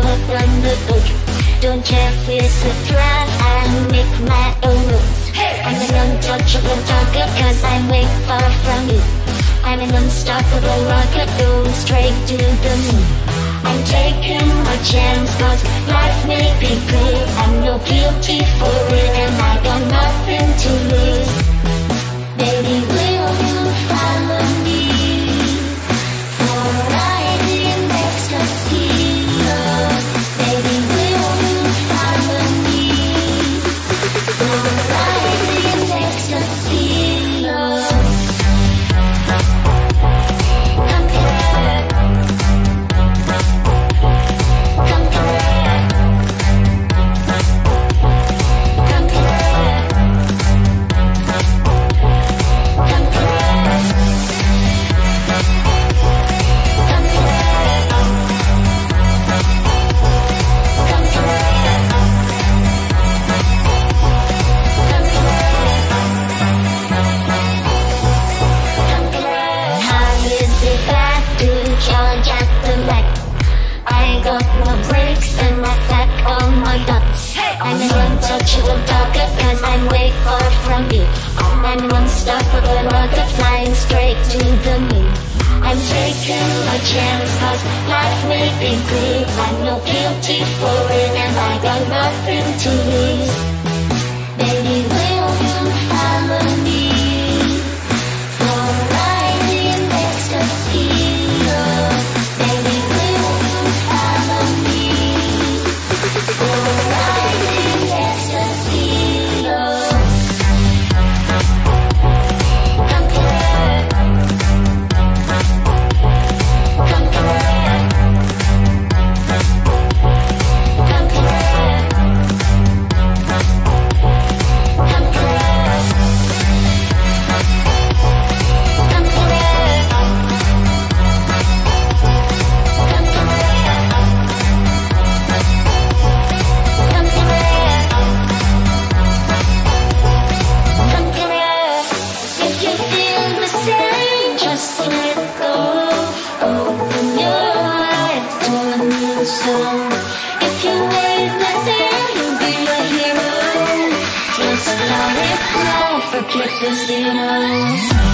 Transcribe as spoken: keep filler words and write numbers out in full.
book on the book. Don't care if it's a threat, I make my own rules. I'm an untouchable target cause I'm way far from you. I'm an unstoppable rocket going straight to the moon. I'm taking my chance cause life may be good. I'm no guilty for it and I got nothing to lose. Baby, will you follow me for a ride in ecstasy? Love. Baby, will you follow me for a ride in ecstasy? Love. I got no brakes and my back on my guts. I'm an untouchable target cause I'm way far from you. I'm an unstoppable rocket flying straight to the moon. I'm taking my chance cause life may be good. I'm no guilty for it and I got nothing to lose. Baby, will you follow me for a ride in ecstasy? Love. Baby, will you follow me for a ride in ecstasy? Love. Come here. Come here. Come here. Come here. Come here. If you wait that day, you'll be a hero. Just let it flow, forget the zero.